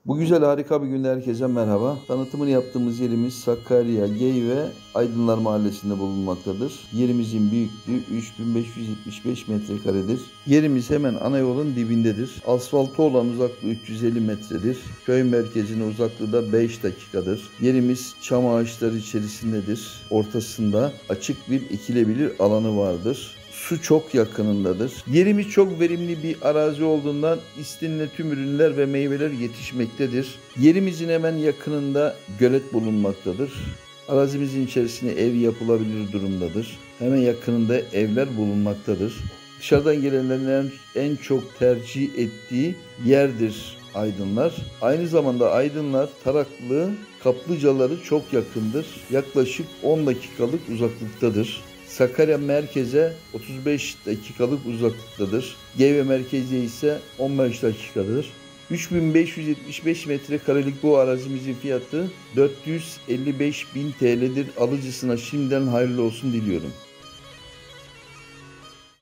Bu güzel harika bir günde herkese merhaba. Tanıtımını yaptığımız yerimiz Sakarya, Geyve, Aydınlar Mahallesi'nde bulunmaktadır. Yerimizin büyüklüğü 3575 metrekaredir. Yerimiz hemen ana yolun dibindedir. Asfalta olan uzaklığı 350 metredir. Köy merkezine uzaklığı da 5 dakikadır. Yerimiz çam ağaçları içerisindedir. Ortasında açık bir ekilebilir alanı vardır. Su çok yakınındadır. Yerimiz çok verimli bir arazi olduğundan istenilen tüm ürünler ve meyveler yetişmektedir. Yerimizin hemen yakınında gölet bulunmaktadır. Arazimizin içerisine ev yapılabilir durumdadır. Hemen yakınında evler bulunmaktadır. Dışarıdan gelenlerin en çok tercih ettiği yerdir Aydınlar. Aynı zamanda Aydınlar Taraklı kaplıcaları çok yakındır. Yaklaşık 10 dakikalık uzaklıktadır. Sakarya merkeze 35 dakikalık uzaklıktadır. Geyve merkeze ise 15 dakikadır. 3575 metrekarelik bu arazimizin fiyatı 455.000 TL'dir. Alıcısına şimdiden hayırlı olsun diliyorum.